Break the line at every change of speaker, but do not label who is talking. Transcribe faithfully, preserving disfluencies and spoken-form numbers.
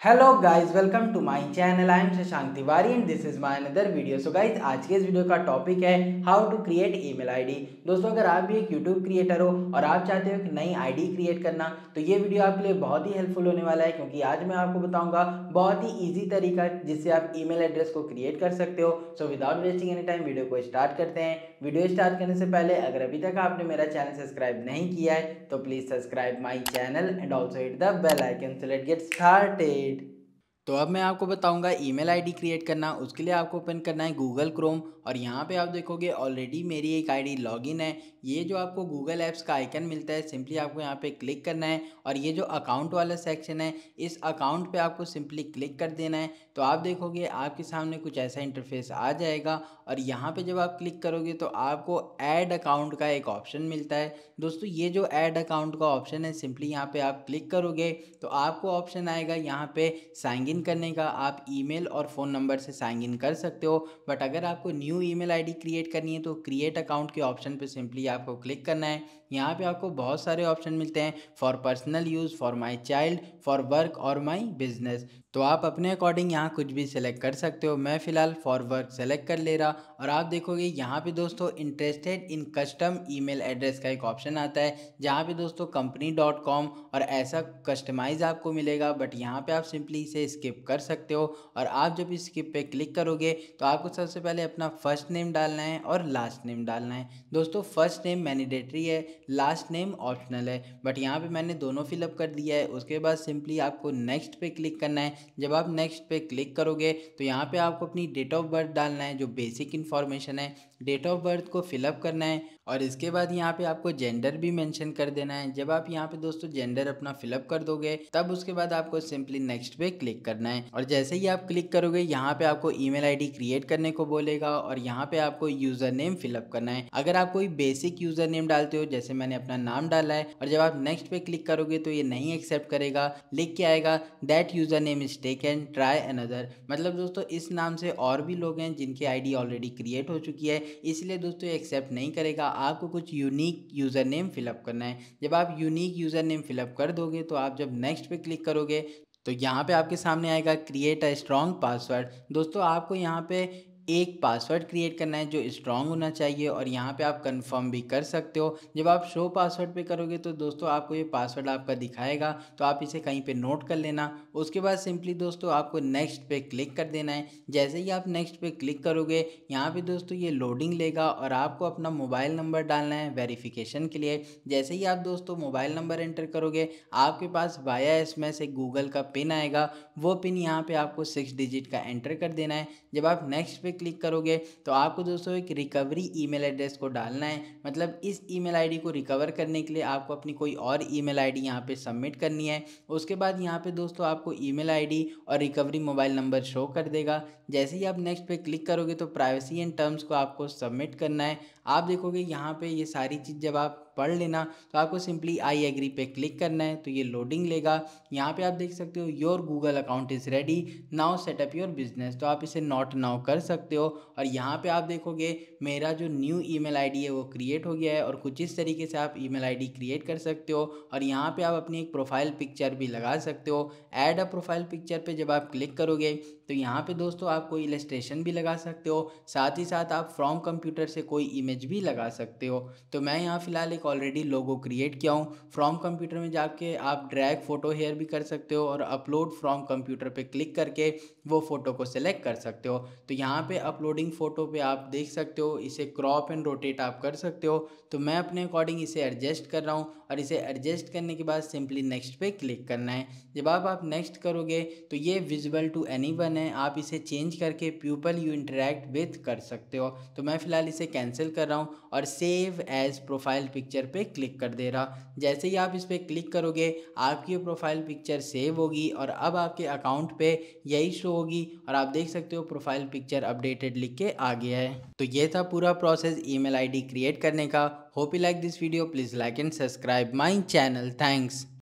Hello guys, welcome to my channel. I am Shashank Tiwari and this is my another video. So guys, आज के इस video का topic है how to create email ID. दोस्तों, अगर आप भी एक यूट्यूब क्रिएटर हो और आप चाहते हो कि नई आईडी क्रिएट करना, तो ये वीडियो आपके लिए बहुत ही हेल्पफुल होने वाला है, क्योंकि आज मैं आपको बताऊंगा बहुत ही ईजी तरीका जिससे आप ईमेल एड्रेस को क्रिएट कर सकते हो। So without wasting any time video को स्टार्ट करते हैं। वीडियो स्टार्ट करने से पहले अगर अभी तक आपने मेरा चैनल सब्सक्राइब नहीं किया है तो please subscribe my channel and also hit the bell icon. So let's get started. तो अब मैं आपको बताऊंगा ईमेल आईडी क्रिएट करना। उसके लिए आपको ओपन करना है गूगल क्रोम और यहाँ पे आप देखोगे ऑलरेडी मेरी एक आईडी लॉगिन है। ये जो आपको गूगल ऐप्स का आइकन मिलता है, सिंपली आपको यहाँ पे क्लिक करना है और ये जो अकाउंट वाला सेक्शन है, इस अकाउंट पे आपको सिंपली क्लिक कर देना है। तो आप देखोगे आपके सामने कुछ ऐसा इंटरफेस आ जाएगा और यहाँ पे जब आप क्लिक करोगे तो आपको ऐड अकाउंट का एक ऑप्शन मिलता है। दोस्तों, ये जो ऐड अकाउंट का ऑप्शन है, सिंपली यहाँ पे आप क्लिक करोगे तो आपको ऑप्शन आएगा यहाँ पे साइन इन करने का। आप ईमेल और फ़ोन नंबर से साइन इन कर सकते हो, बट अगर आपको न्यू ईमेल आईडी क्रिएट करनी है तो क्रिएट अकाउंट के ऑप्शन पे सिंपली आपको क्लिक करना है। यहाँ पे आपको बहुत सारे ऑप्शन मिलते हैं, for personal use, for my child, for work और माई बिजनेस। तो आप अपने अकॉर्डिंग यहाँ कुछ भी सिलेक्ट कर सकते हो। मैं फ़िलहाल फॉर वर्क सेलेक्ट कर ले रहा और आप देखोगे यहाँ पे दोस्तों interested in custom email address का एक ऑप्शन आता है, जहाँ पे दोस्तों कंपनी डॉट कॉम और ऐसा कस्टमाइज आपको मिलेगा, बट यहाँ पे आप सिंपली इसे स्किप कर सकते हो। और आप जब इस स्किप पे क्लिक करोगे तो आपको सबसे पहले अपना फर्स्ट नेम डालना है और लास्ट नेम डालना है। दोस्तों, फर्स्ट नेम मैंडेटरी है, लास्ट नेम ऑप्शनल है, बट यहाँ पे मैंने दोनों फिलअप कर दिया है। उसके बाद सिंपली आपको नेक्स्ट पे क्लिक करना है। जब आप नेक्स्ट पे क्लिक करोगे तो यहाँ पे आपको अपनी डेट ऑफ बर्थ डालना है, जो बेसिक इन्फॉर्मेशन है। डेट ऑफ बर्थ को फिलअप करना है और इसके बाद यहाँ पे आपको जेंडर भी मेंशन कर देना है। जब आप यहाँ पे दोस्तों जेंडर अपना फिलअप कर दोगे तब उसके बाद आपको सिंपली नेक्स्ट पे क्लिक करना है और जैसे ही आप क्लिक करोगे यहाँ पे आपको ईमेल आईडी क्रिएट करने को बोलेगा और यहाँ पे आपको यूजर नेम फिलअप करना है। अगर आप कोई बेसिक यूजर नेम डालते हो, जैसे मैंने अपना नाम डाला है, और जब आप नेक्स्ट पे क्लिक करोगे तो ये नहीं एक्सेप्ट करेगा, लिख के आएगा that user name is taken, try another. मतलब दोस्तों, इस नाम से और भी लोग हैं जिनकी आईडी ऑलरेडी क्रिएट हो चुकी है, इसलिए दोस्तों एक्सेप्ट नहीं करेगा। आपको कुछ यूनिक यूज़र नेम फिलअप करना है। जब आप यूनिक यूज़र नेम फिलअप कर दोगे तो आप जब नेक्स्ट पे क्लिक करोगे तो यहाँ पे आपके सामने आएगा क्रिएट अ स्ट्रॉन्ग पासवर्ड। दोस्तों, आपको यहाँ पे एक पासवर्ड क्रिएट करना है जो स्ट्रॉन्ग होना चाहिए और यहाँ पे आप कंफर्म भी कर सकते हो। जब आप शो पासवर्ड पे करोगे तो दोस्तों आपको ये पासवर्ड आपका दिखाएगा, तो आप इसे कहीं पे नोट कर लेना। उसके बाद सिंपली दोस्तों आपको नेक्स्ट पे क्लिक कर देना है। जैसे ही आप नेक्स्ट पे क्लिक करोगे यहाँ पे दोस्तों ये लोडिंग लेगा और आपको अपना मोबाइल नंबर डालना है वेरिफिकेशन के लिए। जैसे ही आप दोस्तों मोबाइल नंबर एंटर करोगे आपके पास वाया एस एम एस एक गूगल का पिन आएगा, वो पिन यहाँ पे आपको सिक्स डिजिट का एंटर कर देना है। जब आप नेक्स्ट पे क्लिक करोगे तो आपको दोस्तों एक रिकवरी ईमेल एड्रेस को डालना है। मतलब इस ईमेल आईडी को रिकवर करने के लिए आपको अपनी कोई और ईमेल आईडी यहाँ पे सबमिट करनी है। उसके बाद यहाँ पे दोस्तों आपको ईमेल आईडी और रिकवरी मोबाइल नंबर शो कर देगा। जैसे ही आप नेक्स्ट पे क्लिक करोगे तो प्राइवेसी एंड टर्म्स को आपको सबमिट करना है। आप देखोगे यहाँ पे ये सारी चीज़ जब आप पढ़ लेना तो आपको सिंपली आई एग्री पे क्लिक करना है, तो ये लोडिंग लेगा। यहाँ पे आप देख सकते हो your Google account is ready, now set up your business, तो आप इसे नॉट नाउ कर सकते हो। और यहाँ पे आप देखोगे मेरा जो न्यू ईमेल आईडी है वो क्रिएट हो गया है और कुछ इस तरीके से आप ईमेल आईडी क्रिएट कर सकते हो। और यहाँ पे आप अपनी एक प्रोफाइल पिक्चर भी लगा सकते हो। ऐड अ प्रोफाइल पिक्चर पे जब आप क्लिक करोगे तो यहाँ पे दोस्तों आप कोई इलस्ट्रेशन भी लगा सकते हो, साथ ही साथ आप फ्रॉम कंप्यूटर से कोई इमेज भी लगा सकते हो। तो मैं यहाँ फिलहाल एक ऑलरेडी लोगो क्रिएट किया हूँ। फ्रॉम कंप्यूटर में जाके आप ड्रैग फोटो हेयर भी कर सकते हो और अपलोड फ्रॉम कंप्यूटर पे क्लिक करके वो फोटो को सिलेक्ट कर सकते हो। तो यहाँ पे अपलोडिंग फोटो पे आप देख सकते हो, इसे क्रॉप एंड रोटेट आप कर सकते हो। तो मैं अपने अकॉर्डिंग इसे एडजस्ट कर रहा हूँ और इसे एडजस्ट करने के बाद सिंपली नेक्स्ट पे क्लिक करना है। जब आप आप नेक्स्ट करोगे तो ये विजिबल टू एनीवन है, आप इसे चेंज करके पीपल यू इंटरेक्ट विथ कर सकते हो। तो मैं फिलहाल इसे कैंसिल कर रहा हूँ और सेव एज प्रोफाइल पिक्चर पे क्लिक कर दे रहा। जैसे ही आप इस पर क्लिक करोगे आपकी प्रोफाइल पिक्चर सेव होगी और अब आपके अकाउंट पे यही शो होगी और आप देख सकते हो प्रोफाइल पिक्चर अपडेटेड लिख के आ गया है। तो ये था पूरा प्रोसेस ईमेल आईडी क्रिएट करने का। Hope you like this video, please like and subscribe my channel. Thanks.